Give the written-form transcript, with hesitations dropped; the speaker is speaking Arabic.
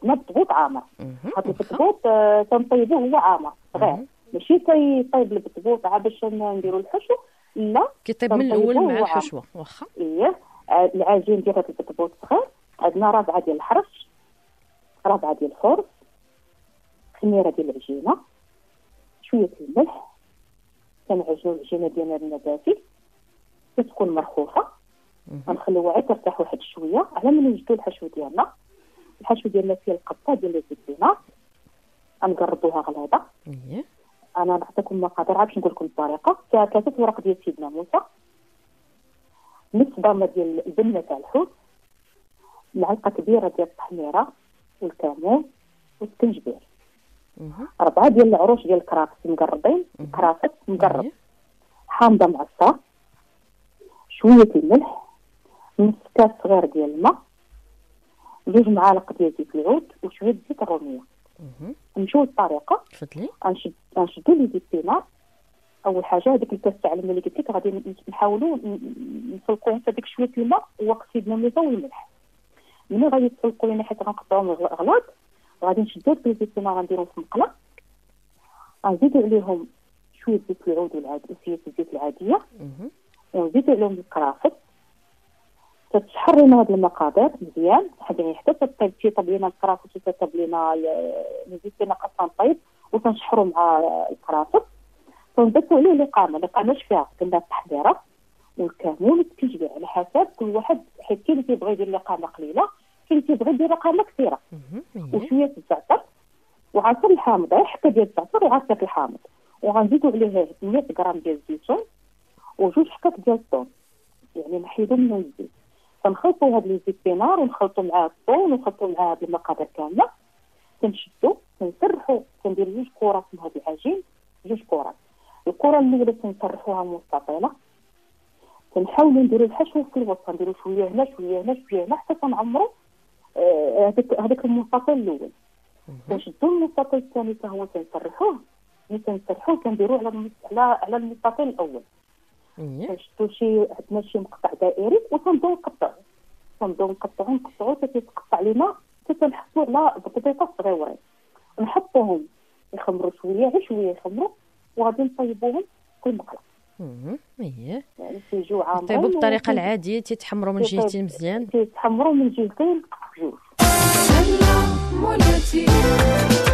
درنا بطبوط عامر. هذا البطبوط تنطيبوه هو عامر صغير، ماشي كيطيب البطبوط عا باش نديروا الحشو، لا كيطيب من الاول مع الحشوه. واخا العجين ديال هذا البطبوط صغير، عندنا ربعه ديال الحرش، ربعه ديال الخرز، خميره ديال العجينه، شويه الملح، كنعجنوا العجينه ديالنا بالنباتي تكون مرخوفه، غنخليوها غير ترتاح واحد شويه على ما نوجدوا الحشو ديالنا. الحشو ديالنا فيه القطه ديال الزيتونه، غنقربوها غليظه. انا نعطيكم مقادير باش نقول لكم الطريقه. 3 ورق ديال سيدنا موسى، نص ضامه ديال البنه تاع الحوت، معلقه كبيره ديال التحميره والكمون والسكنجبير، 4 ديال العروش ديال الكرافس مقربين، كرافس مقرب، حامضه معصره، شويه الملح، نص كاس صغير ديال الماء، 2 معالق ديال زيت العود وشويه زيت الروميه. نمشيو للطريقه. تفضلي. غنشدو لي البينار. اول حاجه هذيك الكاس تاع الماء اللي قلت لك غادي نحاولوا نسلقوه في ديك شويه الماء ووقت سيدنا موسى والملح. ملي غادي تسلقوا لنا حيت غنقطعوهم غلاط، غادي نشدو البينار غنديرو في مقله، غنزيدو عليهم شويه زيت العود وشويه الزيت العاديه، ونزيدو عليهم الكرافس. تتشحر لنا هاد المقادير مزيان حتى تطيب لنا الكرافس وتطيب لنا نزيد لنا قطان طيب وتنشحروا مع الكرافس. تنضيفوا عليه الإقامة فيها كنا التحضيره والكمون والسكنجبير على حسب كل واحد، حيت كاين اللي تيبغي يدير الإقامة قليله، كاين اللي تيبغي يدير إقامة كثيره. وشويه الزعتر وعصير الحامض، حتى ديال الزعتر وعصير الحامض، وغنزيدوا عليه 100 غرام ديال الزيتون وجوج حكاك ديال الثوم، يعني نحيدوا منهم الزيت. كنخلطوا هاد لي زيتينار ونخلطوا معاه الثوم ونخلطوا معاه هاد المقادير كامله، كنشدوا كنسرحوا، كندير 2 كرات من هاد العجين، 2 كرات. الكره الاولى كنسرحوها مستطيله، كنحاولوا نديروا الحشو في الوسط، نديروا شويه هنا شويه هنا شويه هنا حتى كنعمروا هذاك المستطيل الاول. كنشدوا المستطيل الثاني حتى هو كنسرحوه، كنديروه على المستطيل الاول. كنشدو عندنا شي مقطع دائري وكنبداو نقطعو حتى تتقطع لينا، حتى تنحصلوا على بطيطات صغيورين، نحطوهم يخمروا شويه غير شويه يخمروا، وغادي نطيبوهم في المقله. يعني تيجيو عامرين. طيبوا بالطريقه العاديه، تيتحمروا من جهتين مزيان، تيتحمروا من جهتين بجوج.